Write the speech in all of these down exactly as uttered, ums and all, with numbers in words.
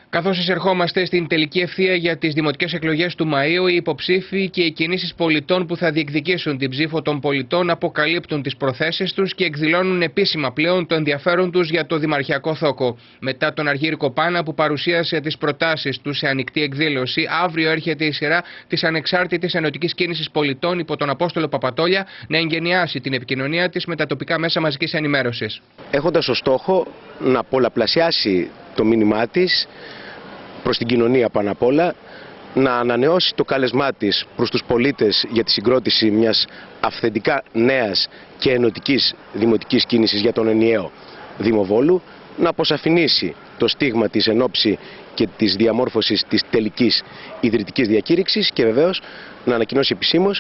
Καθώς εισερχόμαστε στην τελική ευθεία για τις δημοτικές εκλογές του Μαΐου, οι υποψήφοι και οι κινήσεις πολιτών που θα διεκδικήσουν την ψήφο των πολιτών αποκαλύπτουν τις προθέσεις τους και εκδηλώνουν επίσημα πλέον το ενδιαφέρον τους για το δημαρχιακό θόκο. Μετά τον Αργύρικο Πάνα που παρουσίασε τις προτάσεις του σε ανοιχτή εκδήλωση, αύριο έρχεται η σειρά της ανεξάρτητης ενωτικής κίνησης πολιτών υπό τον Απόστολο Παπατόλια να εγκαινιάσει την επικοινωνία της με τα τοπικά μέσα μαζικής ενημέρωσης. Έχοντας ως στόχο να πολλαπλασιάσει το μήνυμά της προς την κοινωνία πάνω απ' όλα, να ανανεώσει το κάλεσμά της προς τους πολίτες για τη συγκρότηση μιας αυθεντικά νέας και ενωτικής δημοτικής κίνησης για τον ενιαίο Δήμο Βόλου, να αποσαφηνίσει το στίγμα της εν ώψη και της διαμόρφωσης της τελικής ιδρυτικής διακήρυξης και βεβαίως να ανακοινώσει επισήμως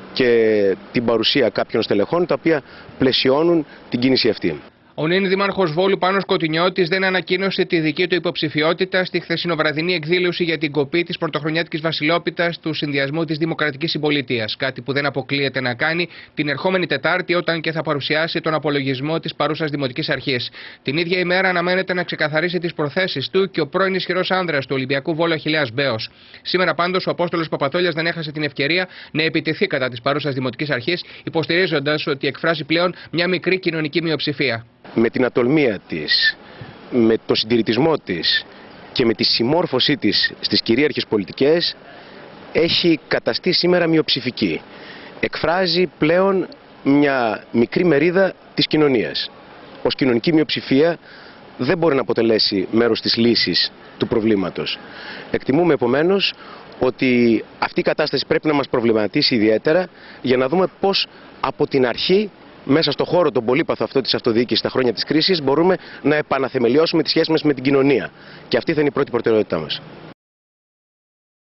και την παρουσία κάποιων στελεχών τα οποία πλαισιώνουν την κίνηση αυτή. Ο νυν Δήμαρχος Βόλου Πάνος Κωτεινιώτης δεν ανακοίνωσε τη δική του υποψηφιότητα στη χθεσινοβραδινή εκδήλωση για την κοπή της πρωτοχρονιάτικης βασιλόπιτας του Συνδυασμού της Δημοκρατικής Συμπολιτείας. Κάτι που δεν αποκλείεται να κάνει την ερχόμενη Τετάρτη, όταν και θα παρουσιάσει τον απολογισμό της παρούσας Δημοτικής Αρχής. Την ίδια ημέρα αναμένεται να ξεκαθαρίσει τις προθέσεις του και ο πρώην ισχυρός άνδρας του Ολυμπιακού Βόλου Αχιλλέας Μπέος. Σήμερα πάντως ο Απόστολος Παπατόλιας δεν έχασε την ευκαιρία να επιτεθεί κατά της παρούσας Δημοτικής Αρχής, υποστηρίζοντας ότι εκφράζει πλέον μια μικρή κοινωνική μειοψηφία. Με την ατολμία της, με το συντηρητισμό της και με τη συμμόρφωσή της στις κυρίαρχες πολιτικές έχει καταστεί σήμερα μειοψηφική. Εκφράζει πλέον μια μικρή μερίδα της κοινωνίας. Ως κοινωνική μειοψηφία δεν μπορεί να αποτελέσει μέρος της λύσης του προβλήματος. Εκτιμούμε επομένως ότι αυτή η κατάσταση πρέπει να μας προβληματίσει ιδιαίτερα για να δούμε πώς από την αρχή, μέσα στο χώρο τον πολύπαθο αυτό της αυτοδιοίκησης στα χρόνια της κρίσης, μπορούμε να επαναθεμελιώσουμε τις σχέσεις μας με την κοινωνία. Και αυτή θα είναι η πρώτη προτεραιότητά μας.